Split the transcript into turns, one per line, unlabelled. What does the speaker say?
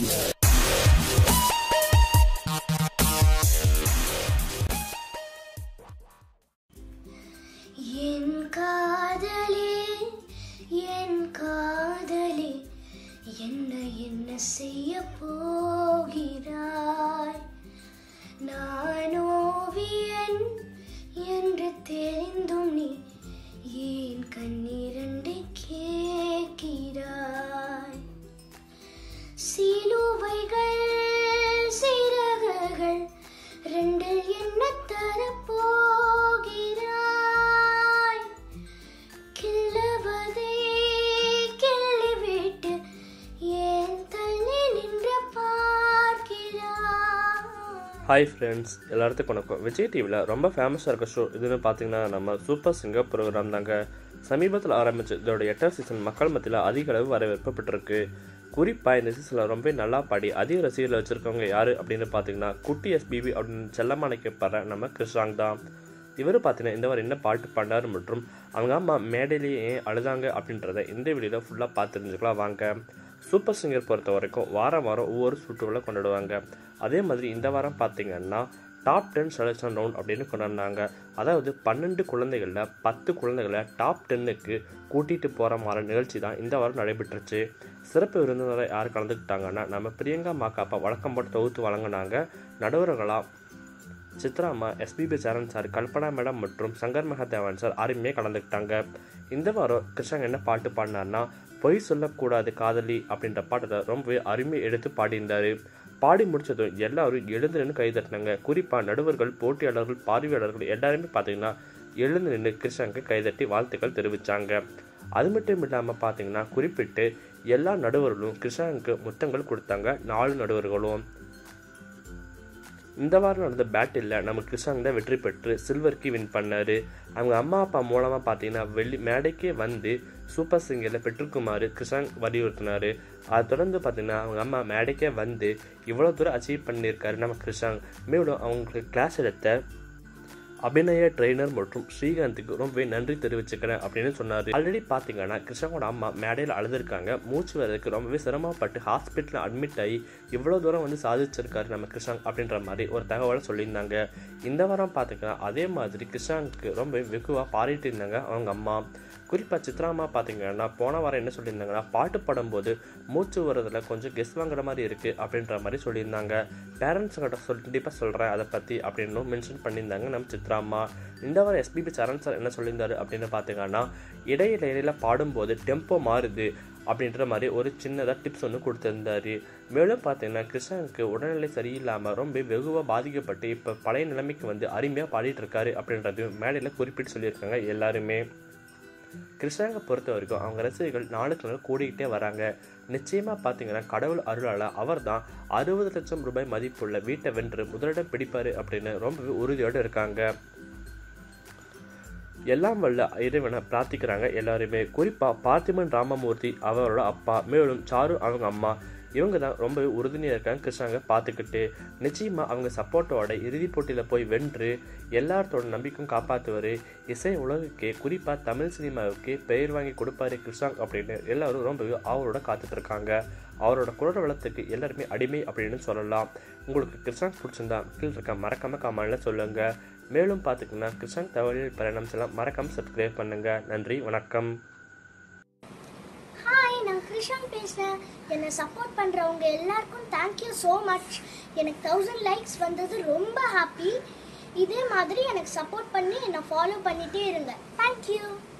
என்ன செய்ய போகிறாய்? நான் ஓவியன் என்று தெரிந்தும் நீ ஏன் கண்ணீரண்டை கேட்கிறாய்? சிலுவைகள் சிறகுகள் ரெண்டில் என்ன தரப்போகிறாய்? கிள்ளவதே கிள்ளிவிட்டு ஏன் தள்ளி நின்று பார்க்கிறாய்?
ஹாய் ஃப்ரெண்ட்ஸ், எல்லாத்துக்கும் வணக்கம். விஜய் டிவியில் ரொம்ப ஃபேமஸாக இருக்க ஷோ இதுன்னு பார்த்தீங்கன்னா நம்ம சூப்பர் சிங்கர் ப்ரோக்ராம் தாங்க. சமீபத்தில் ஆரம்பிச்சு இதோட 8வது சீசன் மக்கள் மத்தியில் அதிக அளவு வரவேற்பப்பட்டிருக்கு. குறிப்பாக இந்த சீசனில் ரொம்ப நல்லா பாடி அதிக ரசிகர்களை வச்சுருக்கவங்க யார் அப்படின்னு பார்த்தீங்கன்னா குட்டி எஸ்பிபி அப்படின்னு செல்லமானைக்கப்படுற நம்ம கிருஷாங் தான். இவர் பார்த்தீங்கன்னா இந்த வாரம் என்ன பாட்டு பாண்டார் மற்றும் அவங்க அம்மா மேடையிலேயே ஏன் அழுதாங்க அப்படின்றத இந்த வீடியோவில் ஃபுல்லாக பார்த்து தெரிஞ்சுக்கலாம் வாங்க. சூப்பர் சிங்கர் பொறுத்த வரைக்கும் வாரம் ஒவ்வொரு சுற்றுகளை கொண்டாடுவாங்க. அதே மாதிரி இந்த வாரம் பார்த்தீங்கன்னா டாப் 10 செலக்ஷன் ரவுண்ட் அப்படின்னு கொண்டாடினாங்க. அதாவது 12 குழந்தைகளில் 10 குழந்தைகளை டாப் 10க்கு கூட்டிகிட்டு போகிற மாதிரி நிகழ்ச்சி தான் இந்த வாரம் நடைபெற்றுச்சு. சிறப்பு விருந்தினரை யார் கலந்துக்கிட்டாங்கன்னா நம்ம பிரியங்கா மாக்காப்பா வழக்கம் போட்டு தொகுத்து வழங்கினாங்க. நடுவர்களாக சித்ராமா, எஸ்பிபி சரண் சார், கல்பனா மேடம் மற்றும் சங்கர் மகாதேவன் சார் அருமையே கலந்துக்கிட்டாங்க. இந்த வாரம் கிருஷ்ணாங்க என்ன பாட்டு பாடினார்னா பொய் சொல்லக்கூடாது காதலி அப்படின்ற பாட்டில் ரொம்பவே அருமையை எடுத்து பாடியிருந்தார். பாடி முடித்ததும் எல்லாரும் எழுந்து நின்று கை தட்டினாங்க. குறிப்பாக நடுவர்கள், போட்டியாளர்கள், பார்வையாளர்கள் எல்லாருமே பார்த்தீங்கன்னா எழுந்து நின்று கிருஷ்ணாங்க கைதட்டி வாழ்த்துக்கள் தெரிவித்தாங்க. அது மட்டும் இல்லாமல் பார்த்தீங்கன்னா குறிப்பிட்டு எல்லா நடுவர்களும் கிருஷ்ணாங்க முத்தங்கள் கொடுத்தாங்க. 4 நடுவர்களும். இந்த வாரம் நடந்த பேட்டில் நம்ம கிருஷாங் தான் வெற்றி பெற்று சில்வர்க்கு வின் பண்ணார். அவங்க அம்மா அப்பா மூலமாக பார்த்தீங்கன்னா மேடைக்கே வந்து சூப்பர் சிங்கரில் பெற்றுக்குமாறு கிருஷாங் வலியுறுத்தினார். அதை தொடர்ந்து பார்த்தீங்கன்னா அவங்க அம்மா மேடைக்கே வந்து இவ்வளோ தூரம் அச்சீவ் பண்ணியிருக்காரு நம்ம கிருஷாங். மேலும் அவங்களுக்கு கிளாஸ் எடுத்த அபிநய ட்ரெயினர் மற்றும் ஸ்ரீகாந்துக்கு ரொம்பவே நன்றி தெரிவிச்சுக்கிறேன் அப்படின்னு சொன்னார். ஆல்ரெடி பார்த்தீங்கன்னா கிருஷ்ணாங்கோட அம்மா மேடையில் அழுதுருக்காங்க. மூச்சு வரதுக்கு ரொம்பவே சிரமப்பட்டு ஹாஸ்பிட்டலில் அட்மிட் ஆகி இவ்வளோ தூரம் வந்து சாதிச்சிருக்காரு நம்ம கிருஷ்ணாங் அப்படின்ற மாதிரி ஒரு தகவலை சொல்லியிருந்தாங்க. இந்த வாரம் பார்த்தீங்கன்னா அதே மாதிரி கிருஷ்ணாங்க்கு ரொம்ப வெகுவாக பாடிட்டு இருந்தாங்க அவங்க அம்மா. குறிப்பாக சித்ராமா பார்த்தீங்கன்னா போன வாரம் என்ன சொல்லியிருந்தாங்கன்னா பாட்டு பாடும்போது மூச்சு வரதில் கொஞ்சம் கெஸ் வாங்குற மாதிரி இருக்குது அப்படின்ற மாதிரி சொல்லியிருந்தாங்க. பேரண்ட்ஸ் கிட்ட கண்டிப்பாக சொல்கிறேன் அதை பற்றி அப்படின்னு மென்ஷன் பண்ணியிருந்தாங்க நம்ம சித்ராமா. இந்த வாரம் எஸ்பிபி சரண் சார் என்ன சொல்லியிருந்தாரு அப்படின்னு பார்த்தீங்கன்னா இடையில பாடும்போது டெம்போ மாறுது அப்படின்ற மாதிரி ஒரு சின்னதாக டிப்ஸ் ஒன்று கொடுத்துருந்தாரு. மேலும் பார்த்தீங்கன்னா கிருஷ்ணனுக்கு உடல்நிலை சரியில்லாமல் ரொம்ப வெகுவாக பாதிக்கப்பட்டு இப்போ பழைய நிலைமைக்கு வந்து அருமையாக பாடிட்டு இருக்காரு அப்படின்றது மேடையில் குறிப்பிட்டு சொல்லியிருக்காங்க எல்லாருமே. கிருஷ்ணாங்க பொறுத்த வரைக்கும் அவங்க ரசிகர்கள் நாளுக்கு நாள் கூடிக்கிட்டே வராங்க. நிச்சயமாக பார்த்தீங்கன்னா கடவுள் அருளால் அவர் தான் 60 லட்சம் ரூபாய் மதிப்புள்ள வீட்டை வென்று முதலிடம் பிடிப்பார் அப்படின்னு ரொம்பவே உறுதியோடு இருக்காங்க. எல்லாம் வல்ல இறைவனை பிரார்த்திக்கிறாங்க எல்லாருமே. குறிப்பாக பார்த்திபன் ராமமூர்த்தி அவரோட அப்பா, மேலும் சாரு அவங்க அம்மா, இவங்க தான் ரொம்பவே உறுதுணையாக இருக்காங்க கிருஷ்ணாங்க பார்த்துக்கிட்டு. நிச்சயமாக அவங்க சப்போர்ட்டோட இறுதிப் போட்டியில் போய் வென்று எல்லாத்தோட நம்பிக்கையும் காப்பாற்றுவார். இசை உலகுக்கே குறிப்பாக தமிழ் சினிமாவுக்கு பெயர் வாங்கி கொடுப்பாரு கிருஷ்ணாங் அப்படின்னு எல்லாரும் ரொம்பவே அவரோட காத்துட்ருக்காங்க. அவரோட குரல் வளத்துக்கு எல்லாருமே அடிமை அப்படின்னு சொல்லலாம். உங்களுக்கு கிருஷ்ணாங் பிடிச்சிருந்தா கீழே இருக்க மறக்காமல் கமெண்ட்ல சொல்லுங்கள். மேலும் பார்த்துக்கிங்கன்னா கிருஷ்ணாங் தகவல் பயணம் எல்லாம் மறக்காமல் சப்ஸ்கிரைப் பண்ணுங்கள். நன்றி, வணக்கம்.
நான் கிருஷாங் பேசுகிறேன். என்னை சப்போர்ட் பண்ணுறவங்க எல்லாருக்கும் தேங்க்யூ ஸோ மச். எனக்கு 1000 லைக்ஸ் வந்தது ரொம்ப ஹாப்பி. இதே மாதிரி எனக்கு சப்போர்ட் பண்ணி என்னை ஃபாலோ பண்ணிகிட்டே இருங்க. தேங்க்யூ.